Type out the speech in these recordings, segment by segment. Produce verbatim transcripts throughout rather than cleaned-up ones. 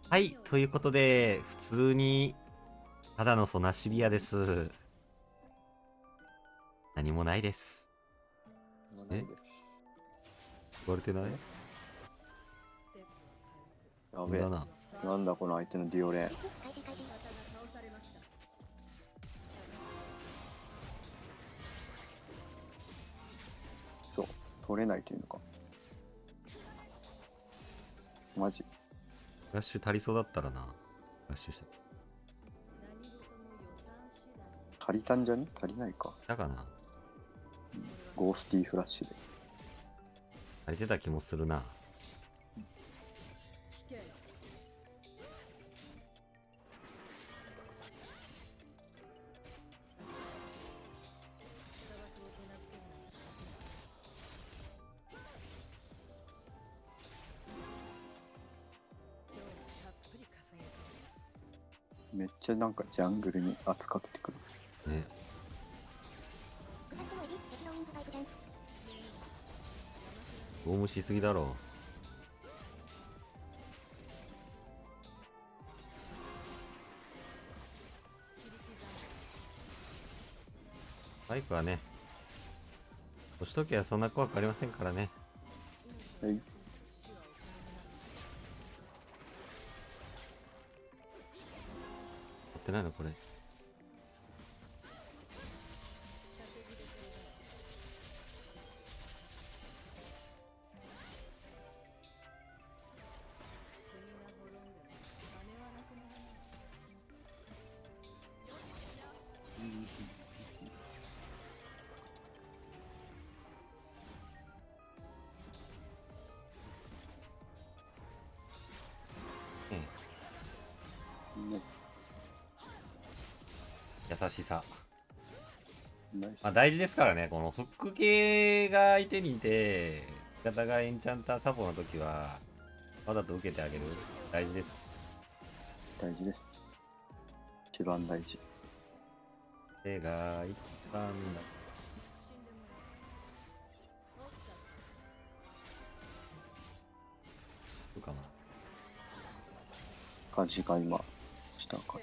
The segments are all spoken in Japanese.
はい、ということで、普通に、ただのソナシビアです。何もないです。えもうないです。 言われてないやべえ。 だな。 なんだこの相手のディオレン。そう、取れないというのか。マジ。 ラッシュ足りそうだったらな。ラッシュした。 足りたんじゃね足りないか。 だかな。 ゴースティーフラッシュで。 足りてた気もするな。 めっちゃなんかジャングルに圧かけてくる。 ね。大無しすぎだろ。バイクはね、押しときはそんな怖くありませんからね。 はい。 やってないのこれ。 ね、 優しさ。 ナイス。 まあ大事ですからね、このフック系が相手にいて、味方がエンチャンターサポの時は、わざと受けてあげる。大事です。 大事です。一番大事。 手が一番だ。そうかな。 感じが今、したか。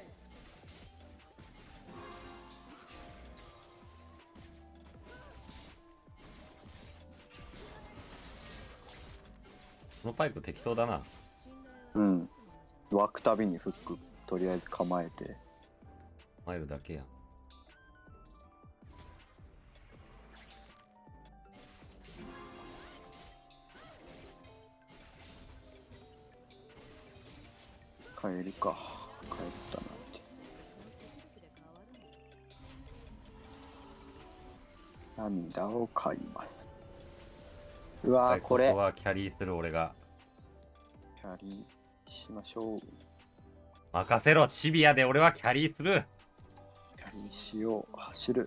このパイプ適当だな。 うん。湧くたびにフック、とりあえず構えて。 マイルだけやん。 帰るか。帰ったなって。涙を買います。うわー、これ。 こそはキャリーする俺が。 キャリーしましょう。 任せろ、シビアで俺はキャリーする。 キャリーしよう。走る。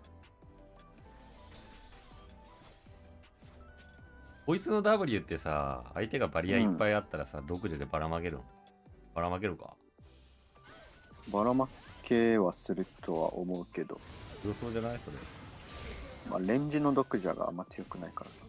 こいつの W ってさ、相手がバリアいっぱいあったらさ、独自でばらまげるのばらまげるかばらまけはするとは思うけど、 予想じゃないそれ。 まあ、レンジの毒蛇があんま強くないから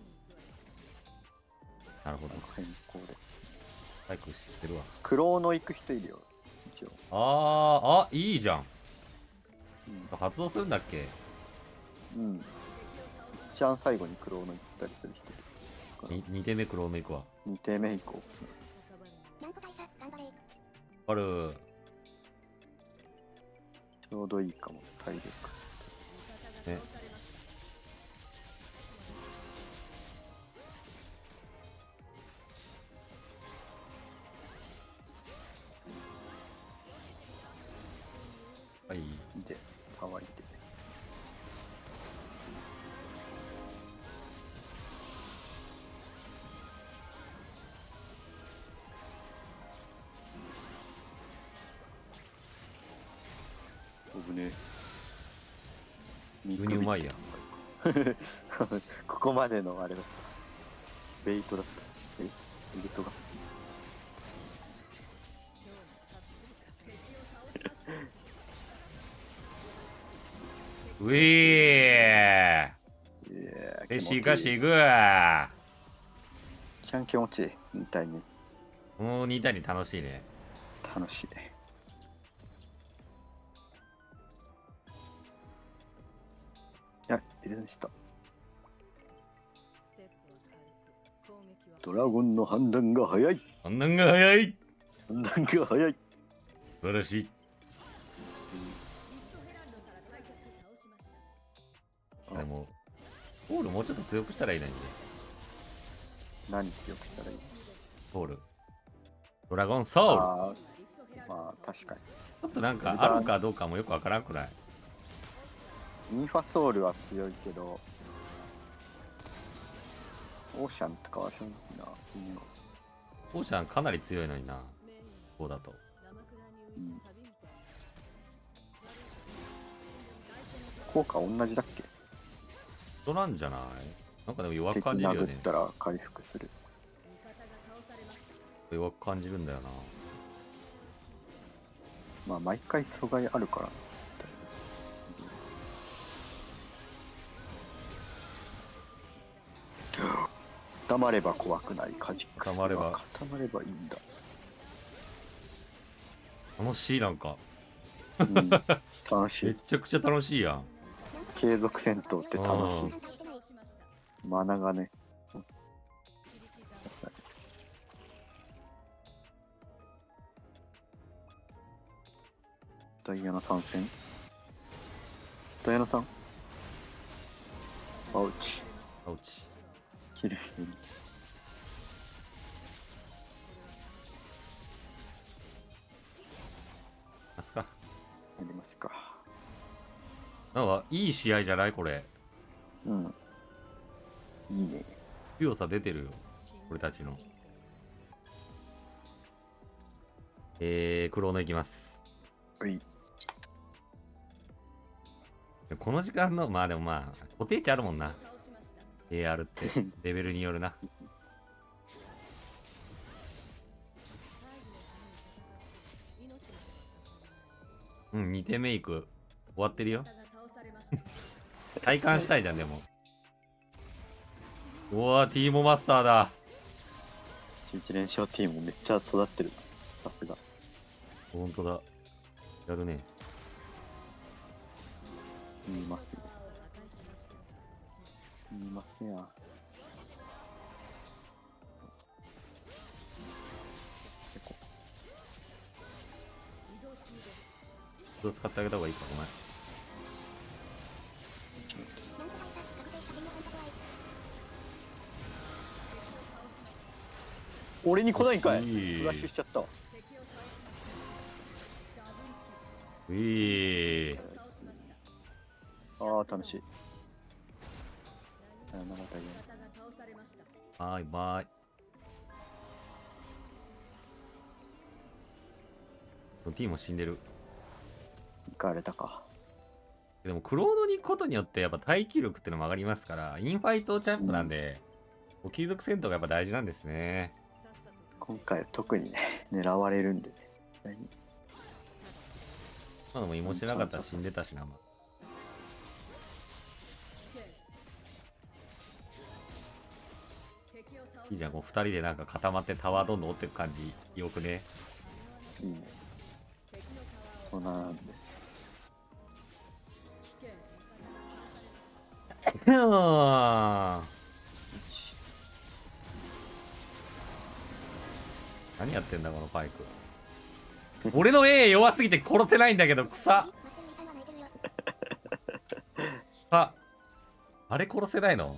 なるほど。 変更で。 バイク知ってるわ。 クローノ行く人いるよ、一応。 あー、あ、いいじゃん。 うん。 発動するんだっけ。 うん。一番最後にクローノ行ったりする人いる。 ににてんめクロームいくわ。 にてんめ以降。 ある。 ちょうどいいかも、体力。 ね。はい。 で、たわりで。危ねえ。 急にうまいやん。 ここまでのあれだった。ベイトだった。えベイトが。 うえいやー。え、 気持ちいい。 しかしぐー。 ちゃん気持ちいい。に対に。 もうに対に楽しいね。 楽しいね。いや、入れました。ドラゴンの判断が早い。 判断が早い。 判断が早い。 素晴らしい。でも、ポールもうちょっと強くしたらいいのにね。 何強くしたらいい？ ポール。ドラゴンソウル。 ああ、まあ確かに。 ちょっとなんかあるかどうかもよくわからんくない？ インファソウルは強いけど、オーシャンとかはしょうがないな。 オーシャンかなり強いのにな。こうだと。 うん、効果同じだっけ？ 人なんじゃない？なんかでも弱く敵感じるよね。 殴ったら回復する。 弱く感じるんだよな。 まあ毎回阻害あるからな。固まれば怖くないカジックスは固まれば固まればいいんだ。 楽しいなんか。 うん、楽しめい。 ちゃくちゃ楽しいやん。 継続戦闘って楽しい。マナがね。ダイアナ参戦。ダイアナさん。アウチ。 アウチ。 きれいに。 あすか。 やりますか。 なんかいい試合じゃないこれ。 うん。いいね。 強さ出てるよ。俺たちの。えー、クローノいきます。 はい。 この時間の、まあでもまあ、固定値あるもんな。エーアール ってレベルによるな。うん、にてんめいく終わってるよ。体感したいじゃん、でも。うわー、ティーモマスターだ。 いち連勝ティームめっちゃ育ってる。さすが。 ほんとだ。やるね。 見ますね。見ますや。 どう使ってあげた方がいいか、ごめん。 俺に来ないんかい。 いいフラッシュしちゃった。 ういー。 ああ、楽しい。 バイバイ。ティーも死んでる。 行かれたか。 でもクロードに行くことによってやっぱ耐久力ってのも上がりますから、インファイトチャンプなんで、うん、継続戦闘がやっぱ大事なんですね。 今回は特にね、狙われるんでね。 まあでも芋しなかったら死んでたしな。まあいいじゃん、こうふたりでなんか固まってタワーどんどん追っていく感じ、よくね。 いいね。そうなんで。 何やってんだこのパイク。俺の A 弱すぎて殺せないんだけど、草。あ、あれ殺せないの？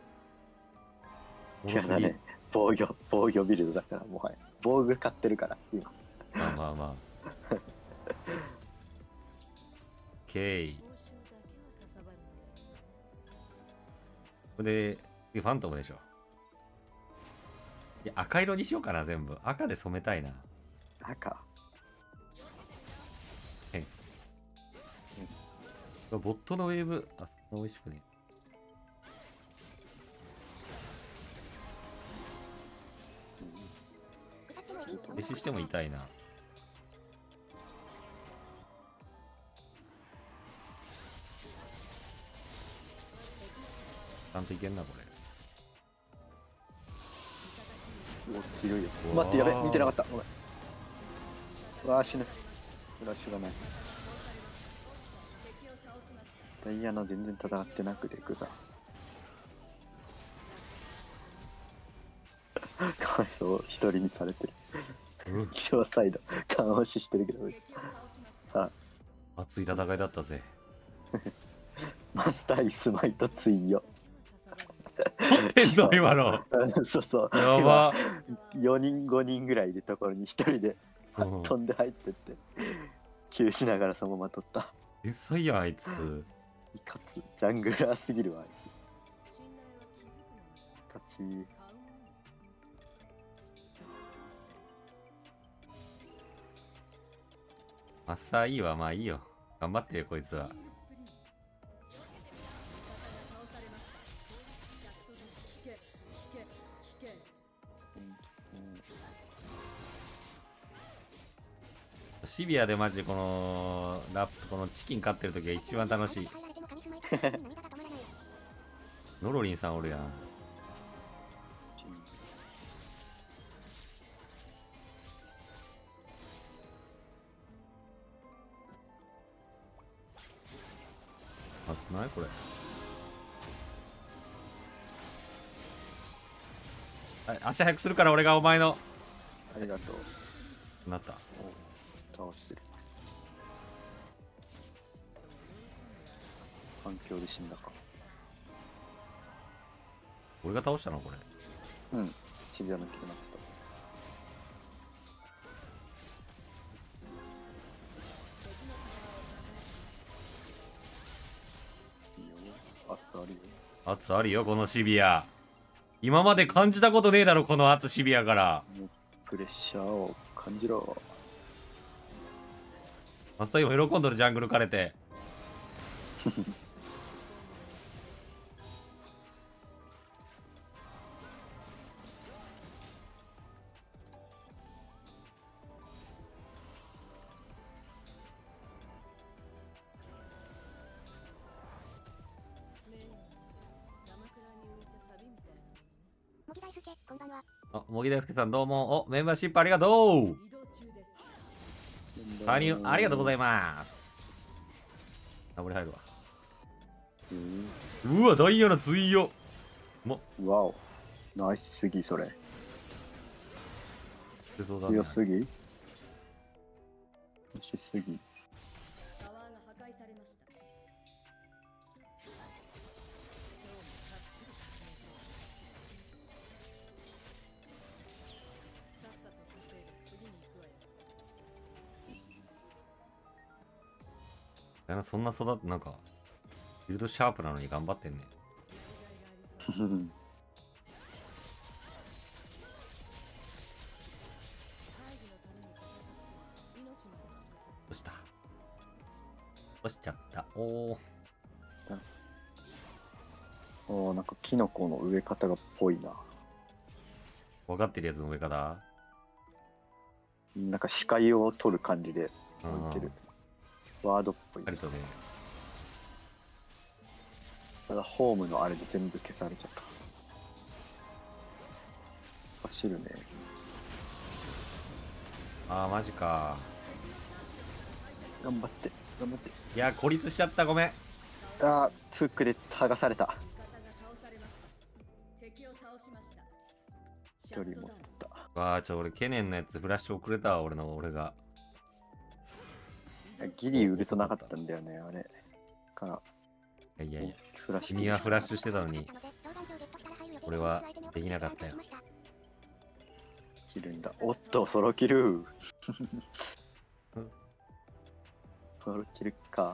いやだね、防御、防御ビルドだからもはや。防具買ってるから、今。 まあまあまあ。OK。これで、ファントムでしょ。いや、赤色にしようかな、全部。赤で染めたいな。 赤。 へん。ボットのウェーブ、あ、そんな美味しくね。消ししても痛いな。ちゃんといけんな、これ。 お、強いよ。待って、やべ、見てなかった。ごめん。 うわー死ぬ。フラッシュがない。ダイアナ全然戦ってなくてグザ。かわいそう、一人にされてる。両サイド勘押ししてるけど。あ、 熱い戦いだったぜ。 マスターイスマイト強。 取ってんの今の。 そうそう。 やば。 よにんごにんぐらいいるところにひとりでうん飛んで入ってって、急しながらそのまま取った。 天才やんあいつ。 いかつジャングラーすぎるわあいつ。勝ち。 マスターいいわ、まあいいよ。頑張ってよこいつは。シビアでマジこのラップ、このチキン飼ってる時が一番楽しい。ノロリンさんおるやん。あ、なにこれ。あ、足早くするから俺がお前の。 ありがとう。 なった。 倒してる。環境で死んだか。 俺が倒したのこれ。 うん。チビアの切れました。いいよ。圧あるよ。 圧あるよこのシビア。今まで感じたことねえだろこの圧シビアから。 プレッシャーを感じろ。 マスター今喜んどるジャングル枯れて。あ、茂木大輔さんどうも。お、メンバーシップありがとう。加入ありがとうございます。あ、俺入るわ。うわ、ダイアナ強っ。もわお。ナイスすぎそれ。強すぎ。強しすぎ。 そんな育ってなんかビルドシャープなのに頑張ってんね。どうしたどうしちゃった。おおおー、なんかキノコの植え方がっぽいな。 分かってるやつの植え方。 なんか視界を取る感じで置いてる。ワードっぽい。 ありとね。 ただホームのあれで全部消されちゃった。走るね。 ああマジか。 頑張って頑張って。 いや孤立しちゃった、ごめん。 ああフックで剥がされた。一人持ってた。 わあちょ俺ケネンのやつフラッシュ遅れたわ。俺の俺がギリウルトなかったんだよねあれからいやいやいやフラッシュ君はフラッシュしてたのに俺はできなかったよ。 切るんだ。おっとソロキルソロキルか。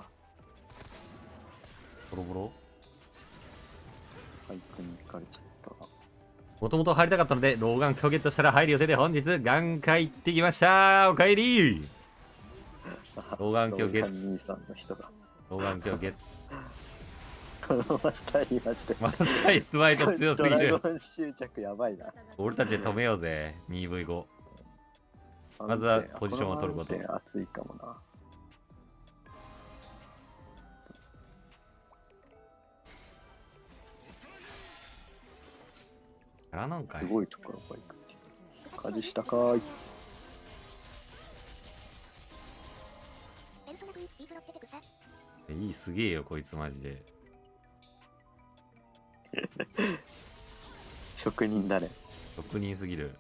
ボロボロバイクに行かれちゃった。 もともと入りたかったので老眼鏡ゲットしたら入る予定で本日眼科行ってきました。おかえり。老眼鏡ゲッツ。老眼鏡ゲッツ。 このマスターにマジでマスターイスマイト強すぎる。 ドラゴン執着やばいな。 俺たちで止めようぜ にブイご。 まずはポジションを取ること。 熱いかもな。 あなんかいすごいところバイク。火事したかーい。 いい、すげえよこいつマジで。 職人だね。 職人すぎる。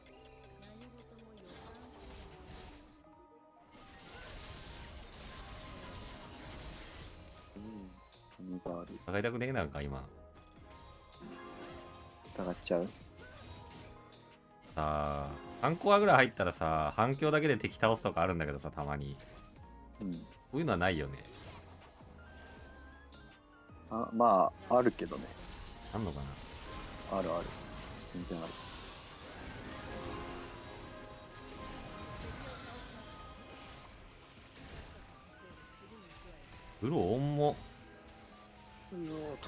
うんがある。 戦いたくねえなんか今。 疑っちゃう。 さあさんコアぐらい入ったらさ、反響だけで敵倒すとかあるんだけどさ、たまにうん。 こういうのはないよね。 あ、まあ、あるけどね。 あんのかな。 あるある。全然ある。 うろおんも。 うお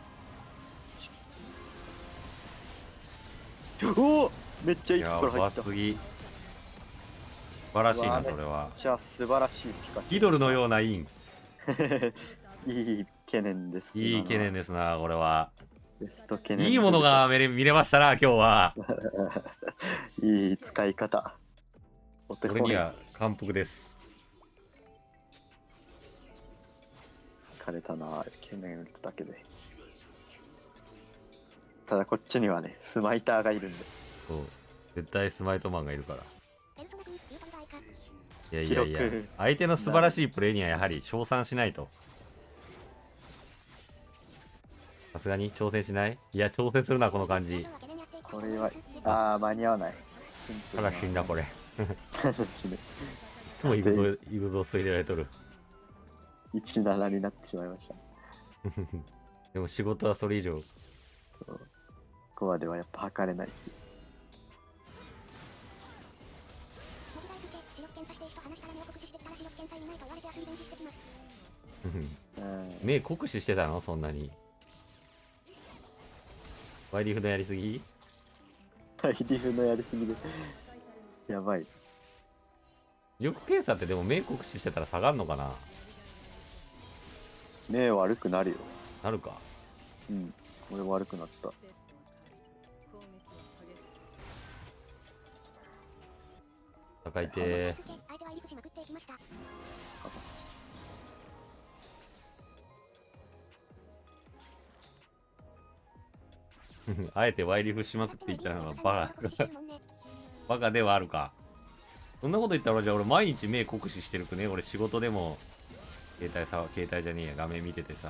届かない。おお、めっちゃいいとやころ入った。 ばすぎ。素晴らしいな、 うわそれは。 じゃあ素晴らしいピカチュウ。 ギドルのようなイン。 いい懸念です。 いい懸念ですな、これは。 ベスト懸念。 いいものが見れ見れましたな、今日は。 いい使い方。 俺には感服です。 疲れたな、懸念打つだけで。ただこっちにはね、スマイターがいるんで。 そう。絶対スマイトマンがいるから。いやいやいや、相手の素晴らしいプレーにはやはり称賛しないと。さすがに挑戦しない？いや、挑戦するな、この感じ。 これは、ああ、間に合わない。 ただ死んだ、これ。い死ぬ。 つもイグゾ、イグゾス入れられとる。 いちななになってしまいました。 でも仕事はそれ以上。 そう。コアではやっぱ測れないですよ。 目酷使してたのそんなに。ワイリフのやりすぎ？ ワイリフのやりすぎでやばい。 磁力検査ってでも目酷使してたら下がんのかな。 目悪くなるよ。 なるか。 うん、俺悪くなった。 高いてー。あえてワイリフしまくっていったのがバカバカではあるか。そんなこと言ったらじゃあ俺毎日目酷使してるくね。俺仕事でも携帯さ、携帯じゃねえや、画面見ててさ。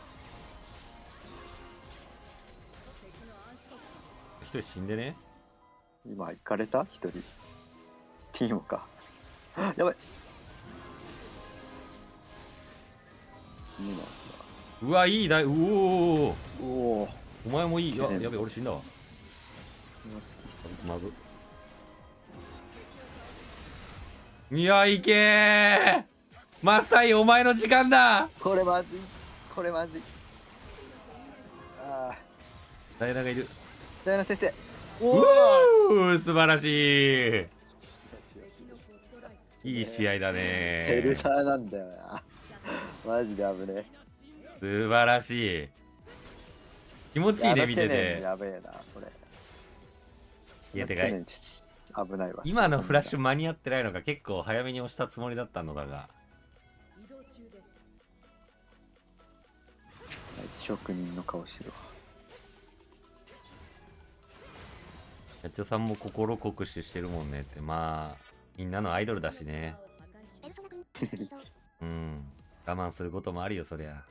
一人死んでね。 今行かれた一人。ティーモか。やばい。いいな。 うわ、いいだい。うおーおお。 お前もいい。や、やべえ、俺死んだわ。まず。いや、いけーマスターイ、お前の時間だ。 これまずい。これまずい。ああ。 ダイナがいる。 ダイナ先生。 おお素晴らしい。いい試合だね。 ヘルダーなんだよな。マジで危ねえ。素晴らしい。気持ちいいね、見てて。 やべえな、これ。 いや、てかい。 危ないわ。 今のフラッシュ間に合ってないのが結構早めに押したつもりだったのだが。 あいつ職人の顔してるわ。 やっちょさんも心酷使してるもんねって。まあ、みんなのアイドルだしね。うん。我慢することもあるよ、そりゃ。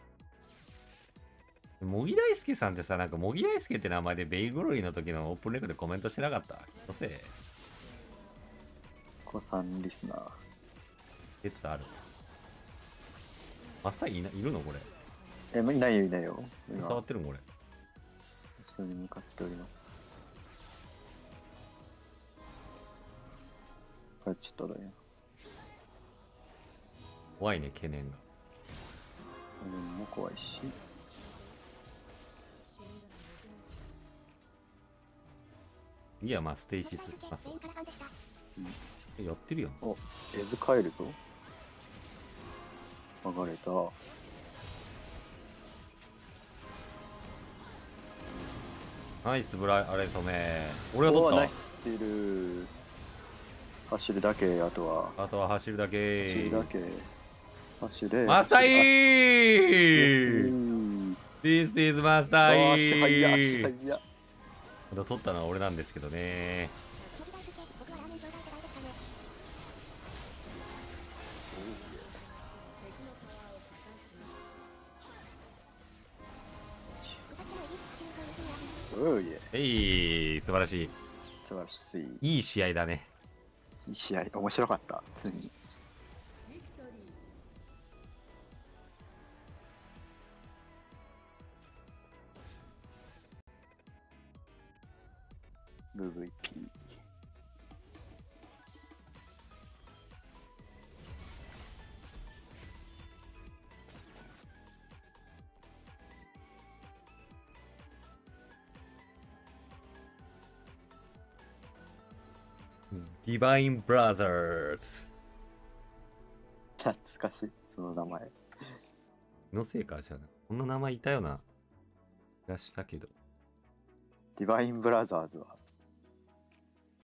茂木大輔さんってさ、なんか茂木大輔って名前でベイグロリーの時のオープンレクでコメントしてなかった？どうせ。 子さんリスナー。 説ある。マッサイいないるのこれ。 え、いないよ、いないよ。 触ってるこれ。 後ろに向かっております。これちょっとだよ。 怖いね、懸念が。 懸念も怖いし。 いや、まあ、ステイシスマス。うん、やってるよ。 お、エズ帰るぞ。剥がれた。 ナイスブライ、あれ止め。俺は取った。 ナイススティール。走るだけ、あとは。 あとは走るだけ。 走るだけ。 アッシュレマスターイーー !This is マスターイあー足速い足ー速い。 取ったのは俺なんですけどね。 おういえ、 えい、素晴らしい。 素晴らしい。 いい試合だね。 いい試合、面白かった。普通に。ブイブイピー。 ディバインブラザーズ。 懐かしい、その名前。 のせいか、じゃあな。こんな名前いたよな。出したけど。 ディバインブラザーズは